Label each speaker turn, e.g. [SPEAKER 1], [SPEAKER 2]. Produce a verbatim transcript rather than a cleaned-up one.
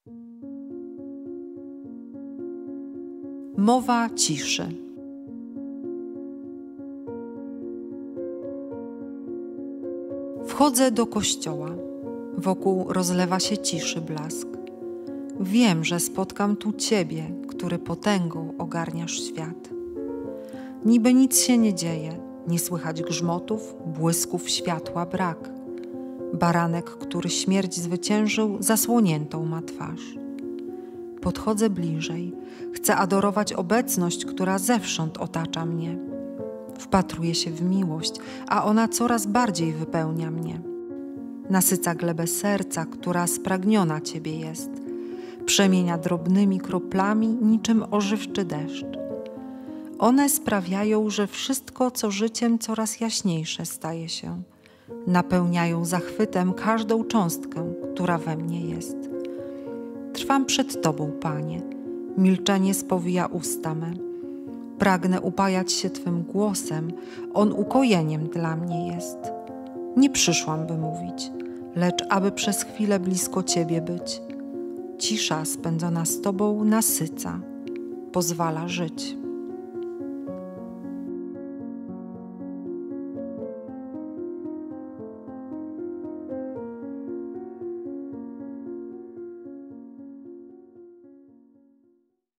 [SPEAKER 1] Mowa ciszy. Wchodzę do kościoła. Wokół rozlewa się ciszy blask. Wiem, że spotkam tu Ciebie, który potęgą ogarniasz świat. Niby nic się nie dzieje, nie słychać grzmotów, błysków światła brak. Baranek, który śmierć zwyciężył, zasłoniętą ma twarz. Podchodzę bliżej, chcę adorować obecność, która zewsząd otacza mnie. Wpatruję się w miłość, a ona coraz bardziej wypełnia mnie. Nasyca glebę serca, która spragniona Ciebie jest. Przemienia drobnymi kroplami niczym ożywczy deszcz. One sprawiają, że wszystko, co życiem, coraz jaśniejsze staje się. Napełniają zachwytem każdą cząstkę, która we mnie jest. Trwam przed Tobą, Panie. Milczenie spowija usta me. Pragnę upajać się Twym głosem, on ukojeniem dla mnie jest. Nie przyszłam, by mówić, lecz aby przez chwilę blisko Ciebie być. Cisza spędzona z Tobą nasyca, pozwala żyć.